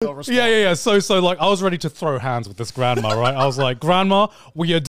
your response. Yeah. So like I was ready to throw hands with this grandma, right? I was like, grandma, we are